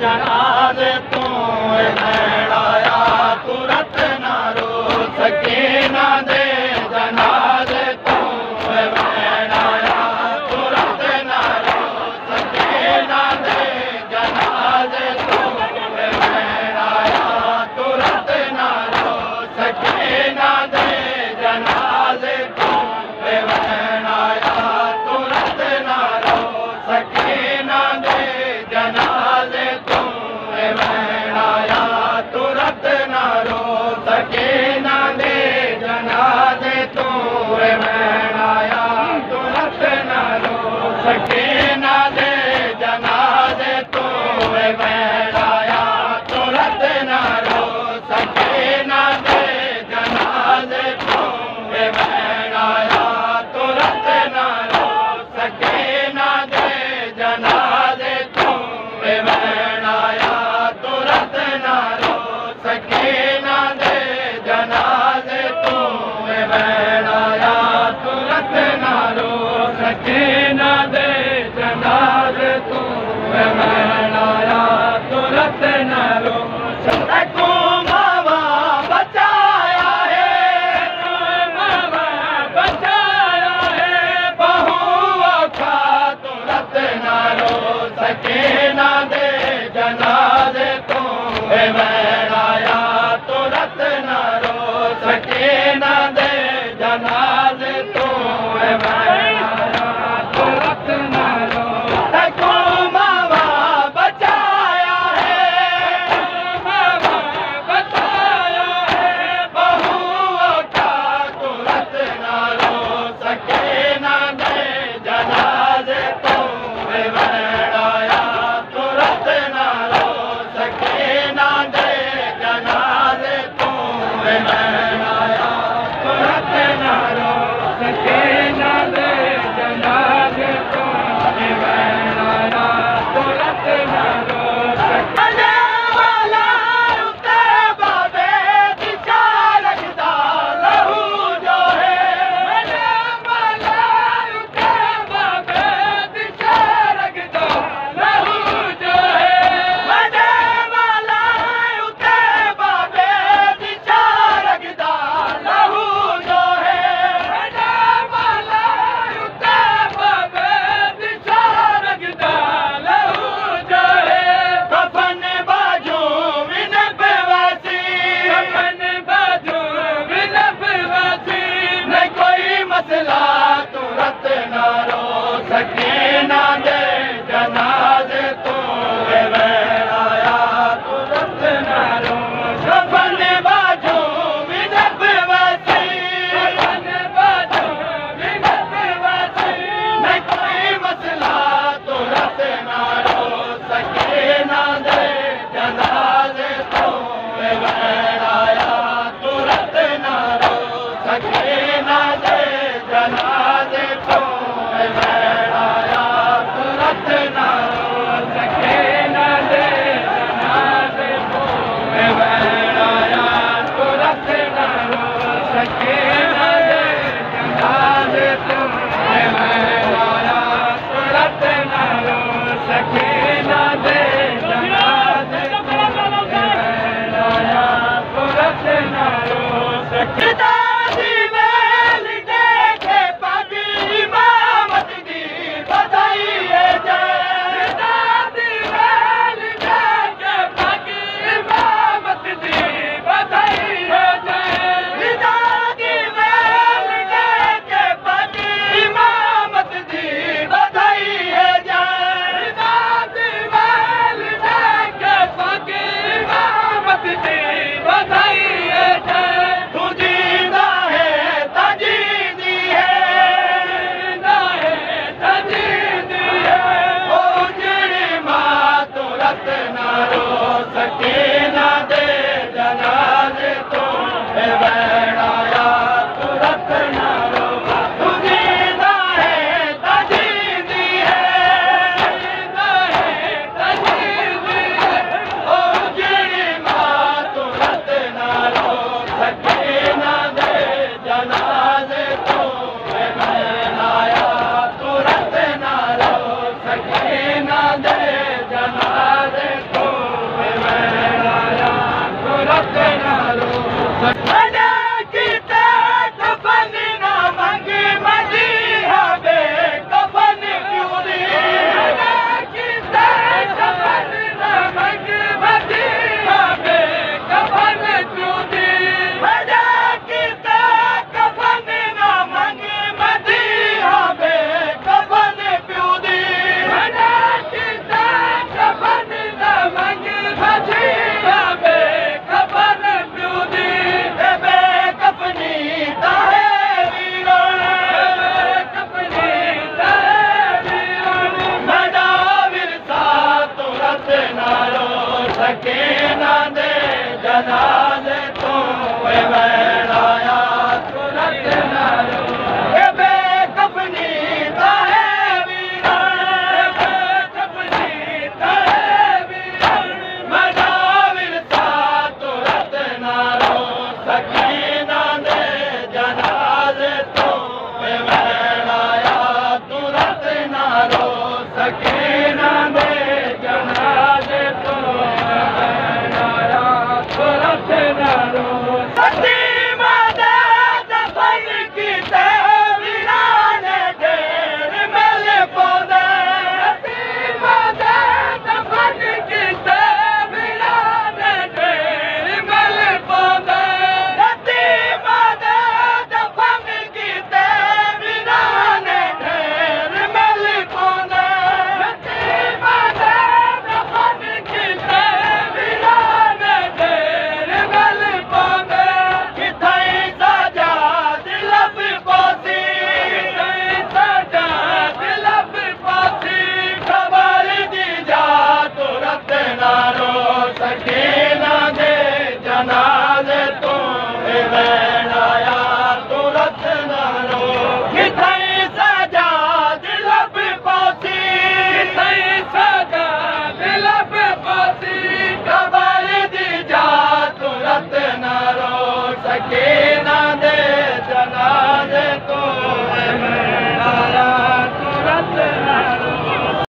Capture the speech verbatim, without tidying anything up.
जनाज़े तूं भेणाया तुरत न रो सकीना दे जनाज़े तूं भेणाया तुरत न रो सकीना दे जनाज़े तूं भेणाया तुरत न रो सकीना दे जनाज़े तूं भेणाया तुरत न रो सकीना दे जनाज़े तूं भेणाया तुरत न रो सकीना दे जनाज़े तूं भेणाया तुरत न रो सकीना दे जनाज़े तूं भेणाया तुरत न रो सकीना दे जनाज़े तूं भेणाया तुरत न रो सकीना दे जनाज़े तूं भेणाया तुरत न रो सकीना दे जनाज़े तूं भेणाया तुरत न रो सकीना दे जनाज़े तूं भेणाया तुरत न रो तूं मावा बचाया है मावा बचाया है बहू खा तुरत न रो सकीना दे जनाज़े तूं भेणाया तुरत न रो सकीना दे जनाज़े तूं भेणाया तुरत न रो तूं मावा बचाया है मावा बचाया है बहू खा तुरत न रो सकीना दे जनाज़े तूं भेणाया तुरत न रो सकीना दे सकीना दे जनाजे तू